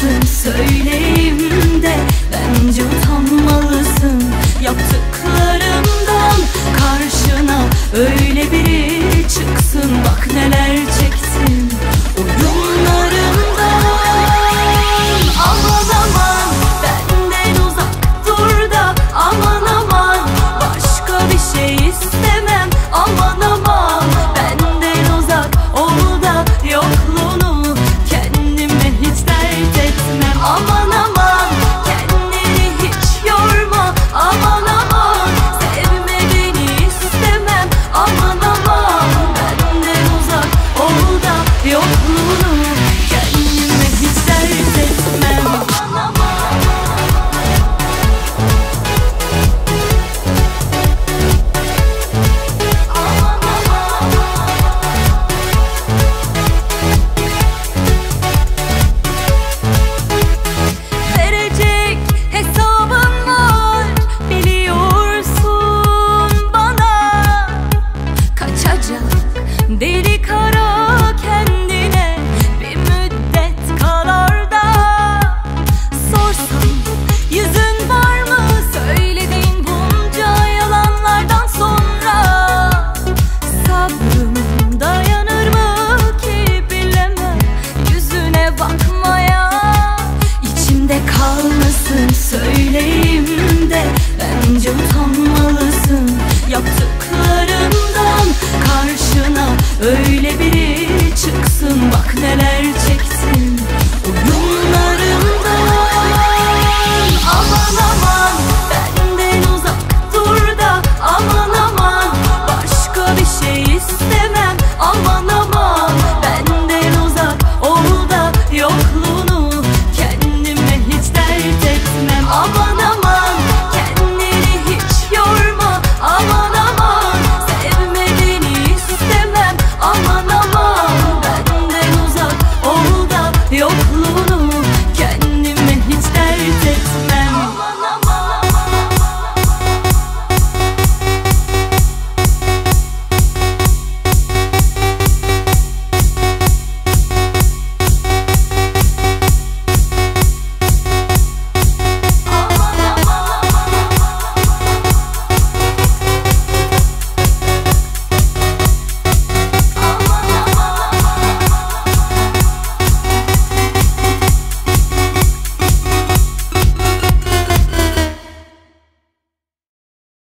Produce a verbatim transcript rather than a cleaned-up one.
kalmasın söyleyimde. Bence utanmalısın yaptıklarımdan. Karşına öyle biri çıksın, bak neler çektim oyunlarımdan. Aman aman benden uzak dur da, aman aman başka bir şey istemem. Aman aman benden uzak ol da, yokluğunu kendime hiç dert etmem. Aman aman kendini hiç yorma, aman aman sevme beni istemem. Aman aman benden uzak ol da, yokluğunu kendime hiç dert etmem. Aman aman. Verecek hesabım var biliyorsun bana. Kaçacak deli kara kendine bir müddet kalar da. Sorsam yüzün var mı söylediğin bunca yalanlardan sonra? Sabrım dayanır mı ki bilemem yüzüne bakmaya. İçimde kalmasın söyleyimde. Bence utanmalısın yaptıklarımdan. Karşına öyle biri çıksın, bak neler